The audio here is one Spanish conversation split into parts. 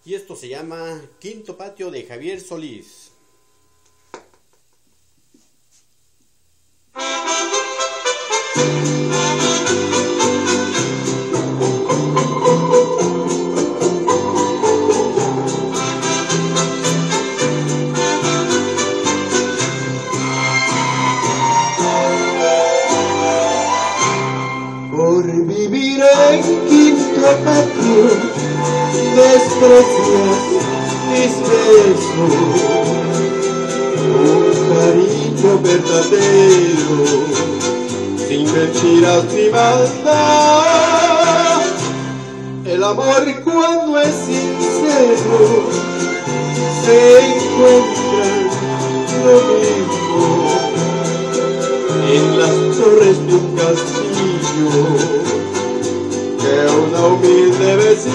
Y esto se llama Quinto Patio de Javier Solís. Por vivir en quinto patio desprecias mis besos, un cariño verdadero, sin mentiras ni maldad. El amor cuando es sincero se encuentra lo mismo en las torres de un castillo que una humilde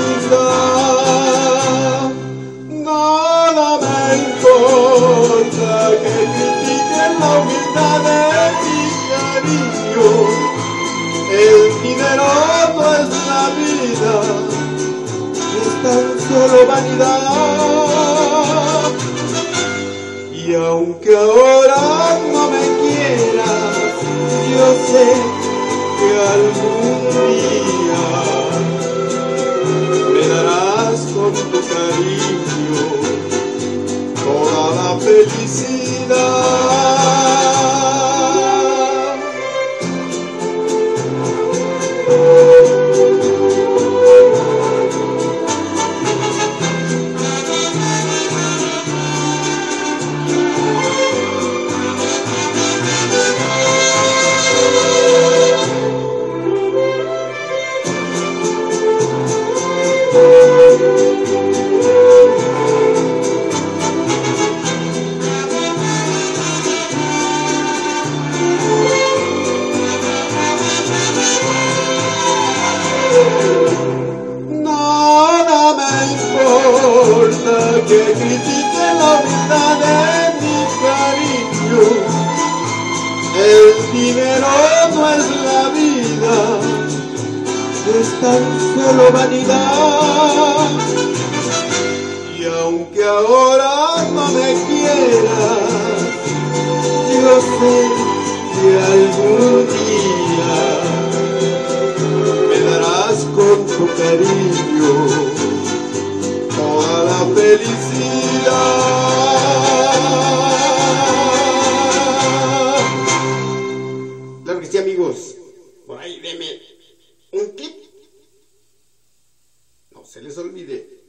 vecindad. Nada me importa que critiquen la humildad de mi cariño. El dinero no es la vida, es tan solo vanidad. Y aunque ahora no me quieras, yo sé que algún día me darás con tu cariño toda la felicidad. Que critiquen la humildad de mi cariño. El dinero no es la vida, es tan solo vanidad. Y aunque ahora no me quieras, yo sé que algún día me darás con tu cariño toda la felicidad. Claro que sí, amigos. Por ahí denme un clip. No se les olvide.